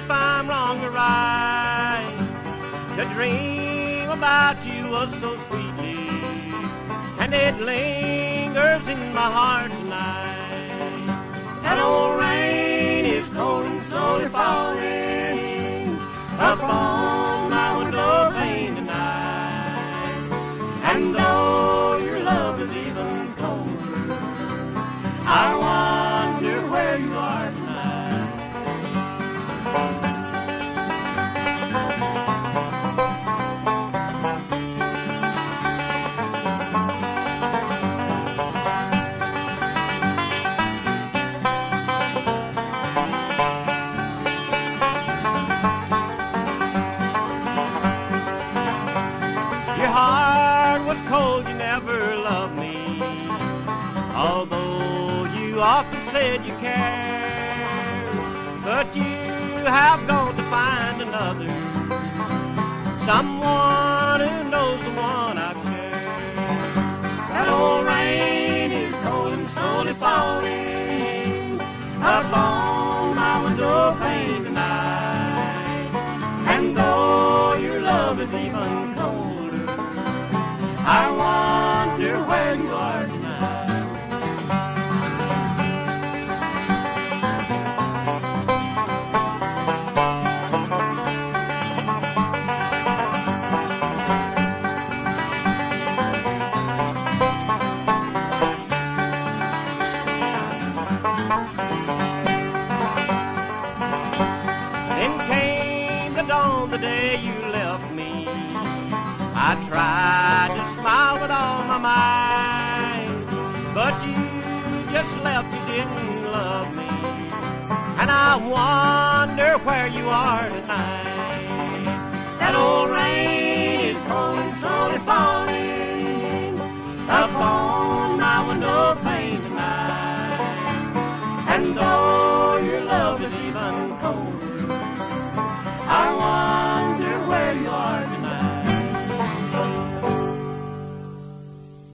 if I'm wrong or right. The dream about you was so sweetly, and it lingers in my heart tonight. That old rain is cold and slowly falling upon my window pane tonight. And though your love is even colder, I wonder where you are tonight. Your heart was cold, you never loved me, although you often said you cared. But you have gone to find another, someone who knows the one I've shared. That old rain is cold and slowly falling upon my window pane tonight. And though your love is even colder, I wonder where you are tonight. Then came the dawn, the day you left me. I tried to smile with all my mind, but you just left, you didn't love me. And I wonder where you are tonight. That old rain is cold and slowly falling upon my window pane tonight. And though your love is even colder,